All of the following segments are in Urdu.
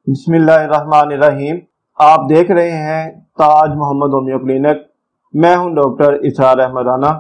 بسم اللہ الرحمن الرحیم۔ آپ دیکھ رہے ہیں تاج محمد ہومیو کلینک۔ میں ہوں ڈاکٹر اسرار احمد رانا۔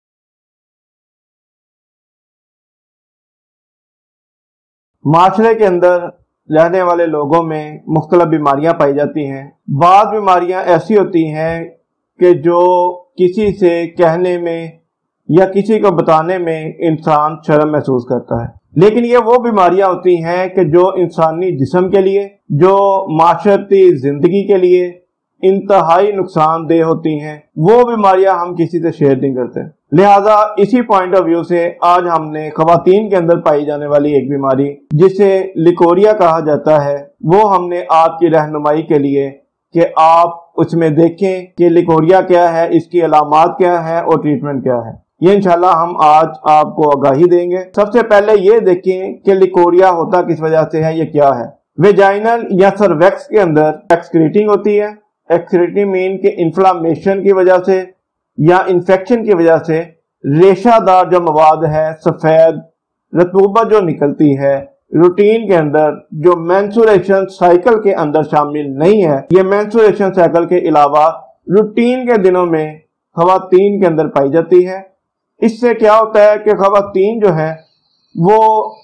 معاشرے کے اندر رہنے والے لوگوں میں مختلف بیماریاں پائی جاتی ہیں۔ بعض بیماریاں ایسی ہوتی ہیں کہ جو کسی سے کہنے میں یا کسی کو بتانے میں انسان شرم محسوس کرتا ہے، لیکن یہ وہ بیماریاں ہوتی ہیں کہ جو انسانی جسم کے لیے، جو معاشرتی زندگی کے لیے انتہائی نقصان دہ ہوتی ہیں۔ وہ بیماریاں ہم کسی سے شیئر نہیں کرتے۔ لہٰذا اسی پوائنٹ آف ویو سے آج ہم نے خواتین کے اندر پائی جانے والی ایک بیماری جسے لیکوریا کہا جاتا ہے، وہ ہم نے آپ کی رہنمائی کے لیے کہ آپ اس میں دیکھیں کہ لیکوریا کیا ہے، اس کی علامات کیا ہے اور ٹریٹمنٹ کیا ہے۔ یہ انشاءاللہ ہم آج آپ کو آگاہی دیں گے۔ سب سے پہلے یہ دیکھیں کہ لیکوریا ہوتا کس وجہ سے ہے، یہ کیا ہے۔ ویجائنل یا سرویکس کے اندر ایکسکریٹنگ ہوتی ہے۔ ایکسکریٹنگ مین کہ انفلامیشن کی وجہ سے یا انفیکشن کی وجہ سے ریشہ دار جو مواد ہے، سفید رطوبت جو نکلتی ہے روٹین کے اندر، جو مینسوریشن سائیکل کے اندر شامل نہیں ہے۔ یہ مینسوریشن سائیکل کے علاوہ روٹین کے دنوں میں خواتین کے اندر پائی جاتی ہے۔ اس سے کیا ہوتا ہے کہ خواتین جو ہیں وہ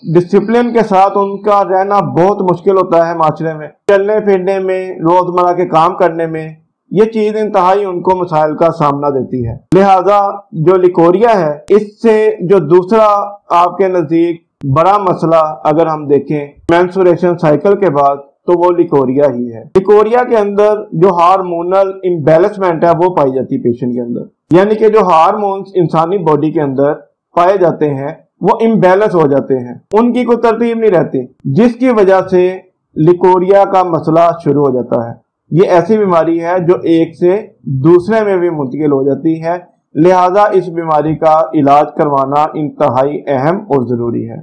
ڈسپلن کے ساتھ ان کا رہنا بہت مشکل ہوتا ہے معاشرے میں، چلنے پھرنے میں، روزمرہ کے کام کرنے میں یہ چیز انتہائی ان کو مسائل کا سامنا دیتی ہے۔ لہٰذا جو لیکوریا ہے، اس سے جو دوسرا آپ کے نزدیک بڑا مسئلہ اگر ہم دیکھیں مینسوریشن سائیکل کے بعد تو وہ لیکوریا ہی ہے۔ لیکوریا کے اندر جو ہارمونل امبیلنسمنٹ ہے وہ پائی جاتی ہے پیشنٹ کے اندر، یعنی کہ جو ہارمونز انسانی باڈی کے اندر پائے جاتے ہیں وہ امبیلنس ہو جاتے ہیں، ان کی کوئی ترتیب نہیں رہتی، جس کی وجہ سے لیکوریا کا مسئلہ شروع ہو جاتا ہے۔ یہ ایسی بیماری ہے جو ایک سے دوسرے میں بھی منتقل ہو جاتی ہے، لہذا اس بیماری کا علاج کروانا انتہائی اہم اور ضروری ہے۔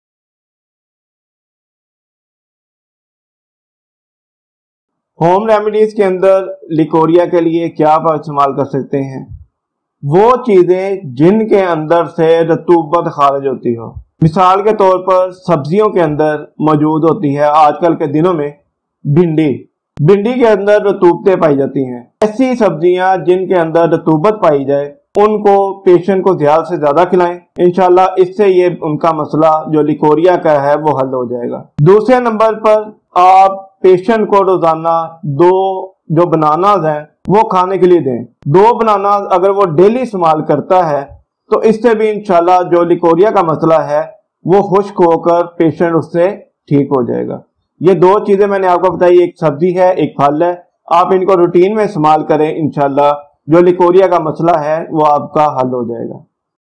ہوم ریمیڈیز کے اندر لیکوریا کے لیے کیا آپ استعمال کر سکتے ہیں؟ وہ چیزیں جن کے اندر سے رطوبت خارج ہوتی ہو، مثال کے طور پر سبزیوں کے اندر موجود ہوتی ہے آج کل کے دنوں میں بھنڈی کے اندر رطوبتیں پائی جاتی ہیں۔ ایسی سبزیاں جن کے اندر رطوبت پائی جائے ان کو پیشنٹ کو زیادہ سے زیادہ کھلائیں، انشاءاللہ اس سے یہ ان کا مسئلہ جو لیکوریا کا ہے وہ حل ہو جائے گا۔ دوسرے نمبر پر آپ پیشنٹ کو روزانہ 2 جو بناناز ہیں وہ کھانے کے لیے دیں۔ 2 بناناز اگر وہ ڈیلی استعمال کرتا ہے تو اس سے بھی انشاءاللہ جو لیکوریا کا مسئلہ ہے وہ خشک ہو کر پیشنٹ اس سے ٹھیک ہو جائے گا۔ یہ 2 چیزیں میں نے آپ کو بتائی، ایک سبزی ہے ایک پھل ہے، آپ ان کو روٹین میں استعمال کریں، انشاءاللہ جو لیکوریا کا مسئلہ ہے وہ آپ کا حل ہو جائے گا۔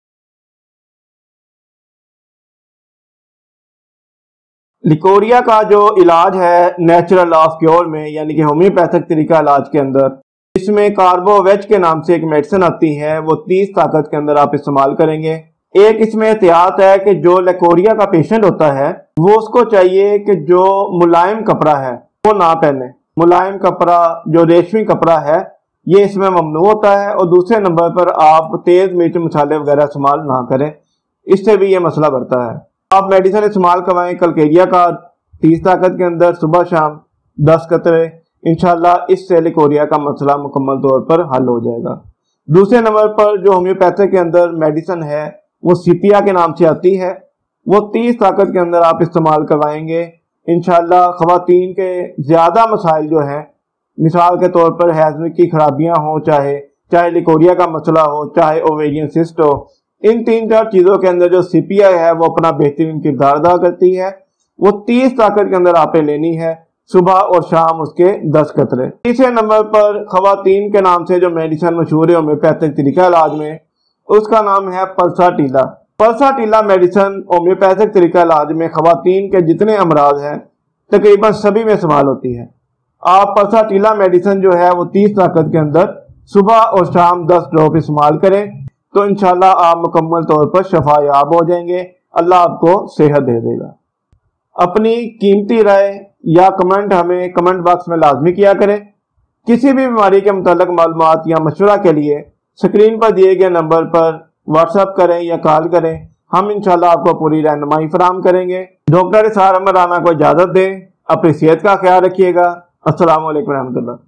لیکوریا کا جو علاج ہے نیچرل آف کیور میں، یعنی کہ ہومیوپیتھک طریقہ علاج کے اندر، اس میں کاربو ویج کے نام سے ایک میڈیسن آتی ہے، وہ 30 طاقت کے اندر آپ استعمال کریں گے۔ ایک اس میں احتیاط ہے کہ جو لیکوریا کا پیشنٹ ہوتا ہے وہ اس کو چاہیے کہ جو ملائم کپڑا ہے وہ نہ پہنے۔ ملائم کپڑا جو ریشمی کپڑا ہے یہ اس میں ممنوع ہوتا ہے، اور دوسرے نمبر پر آپ تیز مرچ مسالے وغیرہ استعمال نہ کریں، اس سے بھی یہ مسئلہ بڑھتا ہے۔ آپ میڈیسن استعمال کروائیں کلکیریا کا 30 طاقت کے اندر صبح شام 10 قطرے، انشاءاللہ اس سے لیکوریا کا مسئلہ مکمل طور پر حل ہو جائے گا۔ دوسرے نمبر پر جو ہومیوپیتھک کے اندر میڈیسن ہے وہ سیپیا کے نام سے آتی ہے، وہ 30 طاقت کے اندر آپ استعمال کروائیں گے، انشاءاللہ خواتین کے زیادہ مسائل جو ہیں، مثال کے طور پر ہیضم کی خرابیاں ہوں، چاہے لیکوریا کا مسئلہ ہو، چاہے اوویرین سسٹ ہو، ان 3-4 چیزوں کے اندر جو سیپیا ہے وہ اپنا بہترین کردار ادا کرتی ہے۔ وہ 30 طاقت کے اندر آپ نے لینی ہے، صبح اور شام اس کے 10 قطرے۔ تیسرے نمبر پر خواتین کے نام سے جو میڈیسن مشہور ہے ہومیوپیتھک طریقہ علاج میں، اس کا نام ہے پلساٹیلا۔ پلساٹیلا میڈیسن ہومیوپیتھک طریقہ علاج میں خواتین کے جتنے امراض ہیں تقریباً سبھی میں استعمال ہوتی ہے۔ آپ پلساٹیلا میڈیسن جو ہے وہ 30 طاقت کے اندر صبح اور شام 10 ڈراپ استعمال کریں تو انشاءاللہ آپ مکمل طور پر شفا یاب ہو جائیں گے، اللہ آپ کو صحت دے دے گا۔ اپنی قیمتی رائے یا کمنٹ ہمیں کمنٹ باکس میں لازمی کیا کریں۔ کسی بھی بیماری کے متعلق معلومات یا مشورہ کے لیے سکرین پر دیے گئے نمبر پر واٹس ایپ کریں یا کال کریں، ہم انشاءاللہ آپ کو پوری رہنمائی فراہم کریں گے۔ ڈاکٹر اسرار احمد رانا کو اجازت دیں۔ अपनी सेहत का ख्याल रखिएगा। अस्सलाम वालेकुम रहमतुल्लाह।